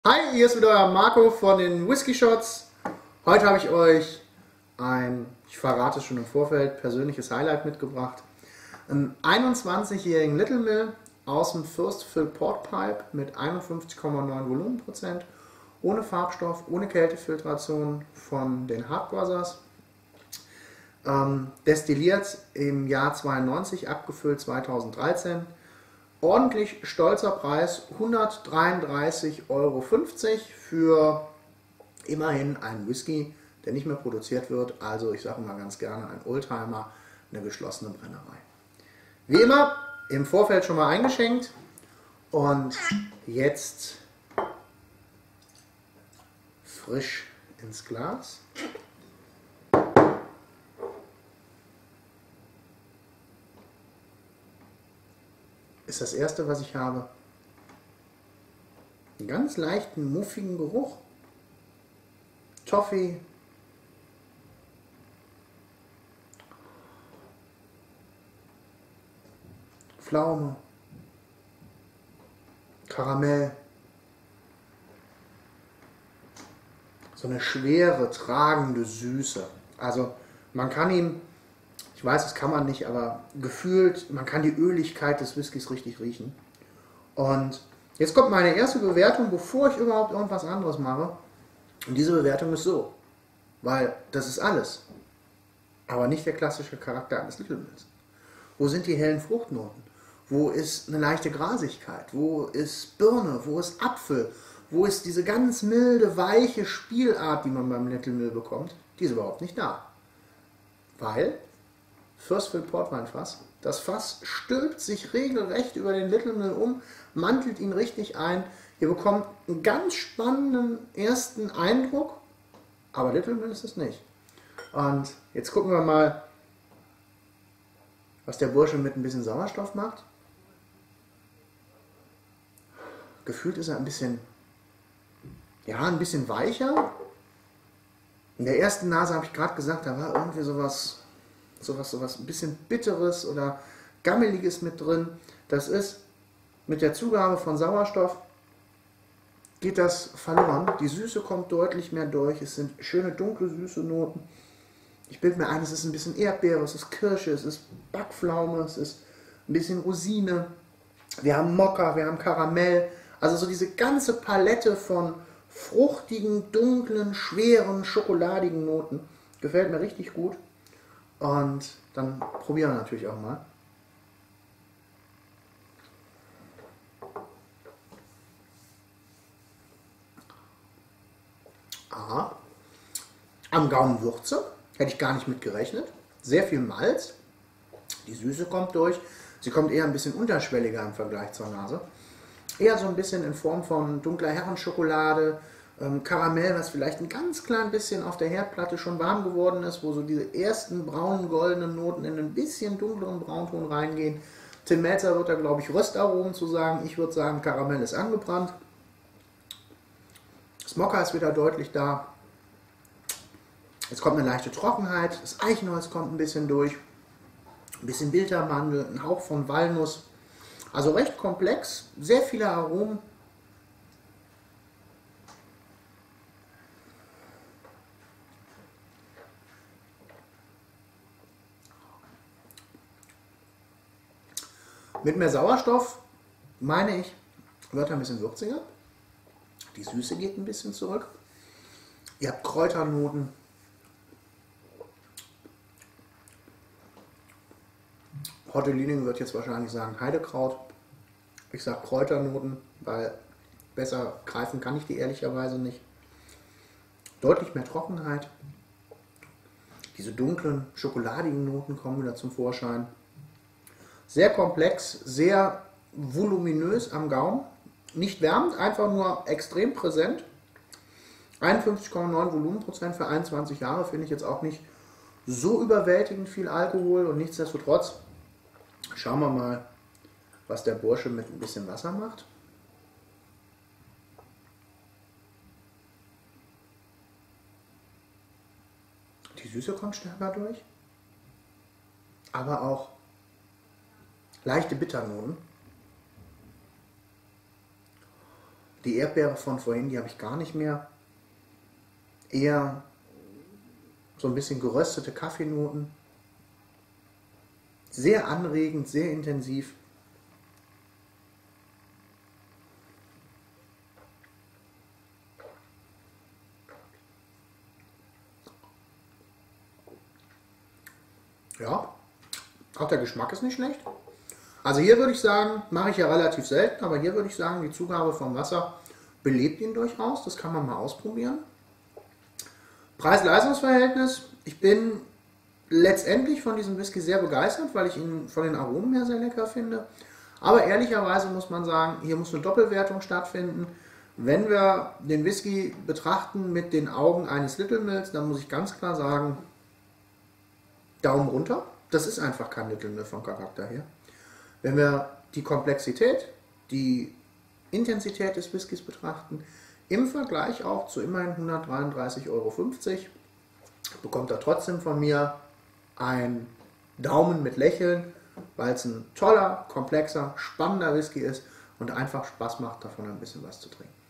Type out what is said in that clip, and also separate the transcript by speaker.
Speaker 1: Hi, hier ist wieder euer Marco von den Whisky Shots. Heute habe ich euch ich verrate es schon im Vorfeld, persönliches Highlight mitgebracht. Einen 21-jährigen Little Mill aus dem First Fill Port Pipe mit 51,9 Volumenprozent, ohne Farbstoff, ohne Kältefiltration von den Hart Brothers. Destilliert im Jahr 92, abgefüllt 2013. Ordentlich stolzer Preis, 133,50 € für immerhin einen Whisky, der nicht mehr produziert wird. Also ich sage mal ganz gerne ein Oldtimer, eine geschlossene Brennerei. Wie immer im Vorfeld schon mal eingeschenkt und jetzt frisch ins Glas. Ist das erste, was ich habe. Einen ganz leichten, muffigen Geruch. Toffee. Pflaume. Karamell. So eine schwere, tragende Süße. Also man kann ihn, ich weiß, das kann man nicht, aber gefühlt, man kann die Öligkeit des Whiskys richtig riechen. Und jetzt kommt meine erste Bewertung, bevor ich überhaupt irgendwas anderes mache. Und diese Bewertung ist so, weil das ist alles, aber nicht der klassische Charakter eines Little Mills. Wo sind die hellen Fruchtnoten? Wo ist eine leichte Grasigkeit? Wo ist Birne? Wo ist Apfel? Wo ist diese ganz milde, weiche Spielart, die man beim Little Mill bekommt? Die ist überhaupt nicht da. Weil First Fill Portweinfass. Das Fass stülpt sich regelrecht über den Little Mill um, mantelt ihn richtig ein. Ihr bekommt einen ganz spannenden ersten Eindruck, aber Little Mill ist es nicht. Und jetzt gucken wir mal, was der Bursche mit ein bisschen Sauerstoff macht. Gefühlt ist er ein bisschen weicher. In der ersten Nase habe ich gerade gesagt, da war irgendwie sowas ein bisschen Bitteres oder Gammeliges mit drin. Das ist mit der Zugabe von Sauerstoff geht das verloren. Die Süße kommt deutlich mehr durch. Es sind schöne dunkle süße Noten. Ich bilde mir ein, es ist ein bisschen Erdbeere, es ist Kirsche, es ist Backpflaume, es ist ein bisschen Rosine. Wir haben Mokka, wir haben Karamell. Also so diese ganze Palette von fruchtigen, dunklen, schweren, schokoladigen Noten. Gefällt mir richtig gut. Und dann probieren wir natürlich auch mal. Aha. Am Gaumen Würze. Hätte ich gar nicht mit gerechnet. Sehr viel Malz. Die Süße kommt durch. Sie kommt eher ein bisschen unterschwelliger im Vergleich zur Nase. Eher so ein bisschen in Form von dunkler Herrenschokolade, Karamell, was vielleicht ein ganz klein bisschen auf der Herdplatte schon warm geworden ist, wo so diese ersten braunen, goldenen Noten in ein bisschen dunkleren Braunton reingehen. Tim Melzer wird da, glaube ich, Röstaromen zu sagen. Ich würde sagen, Karamell ist angebrannt. Das Mokka ist wieder deutlich da. Jetzt kommt eine leichte Trockenheit. Das Eichenholz kommt ein bisschen durch. Ein bisschen Biltermandel, ein Hauch von Walnuss. Also recht komplex, sehr viele Aromen. Mit mehr Sauerstoff, meine ich, wird er ein bisschen würziger. Die Süße geht ein bisschen zurück. Ihr habt Kräuternoten. Hortelinin wird jetzt wahrscheinlich sagen Heidekraut. Ich sage Kräuternoten, weil besser greifen kann ich die ehrlicherweise nicht. Deutlich mehr Trockenheit. Diese dunklen, schokoladigen Noten kommen wieder zum Vorschein. Sehr komplex, sehr voluminös am Gaumen. Nicht wärmend, einfach nur extrem präsent. 51,9 Volumenprozent für 21 Jahre finde ich jetzt auch nicht so überwältigend viel Alkohol und nichtsdestotrotz schauen wir mal, was der Bursche mit ein bisschen Wasser macht. Die Süße kommt stärker durch, aber auch leichte Bitternoten. Die Erdbeere von vorhin, die habe ich gar nicht mehr. Eher so ein bisschen geröstete Kaffeenoten. Sehr anregend, sehr intensiv. Ja, auch der Geschmack ist nicht schlecht. Also hier würde ich sagen, mache ich ja relativ selten, aber hier würde ich sagen, die Zugabe vom Wasser belebt ihn durchaus. Das kann man mal ausprobieren. Preis-Leistungs-Verhältnis. Ich bin letztendlich von diesem Whisky sehr begeistert, weil ich ihn von den Aromen her sehr lecker finde. Aber ehrlicherweise muss man sagen, hier muss eine Doppelwertung stattfinden. Wenn wir den Whisky betrachten mit den Augen eines Little Mills, dann muss ich ganz klar sagen, Daumen runter. Das ist einfach kein Little Mill vom Charakter her. Wenn wir die Komplexität, die Intensität des Whiskys betrachten, im Vergleich auch zu immerhin 133,50 Euro, bekommt er trotzdem von mir einen Daumen mit Lächeln, weil es ein toller, komplexer, spannender Whisky ist und einfach Spaß macht, davon ein bisschen was zu trinken.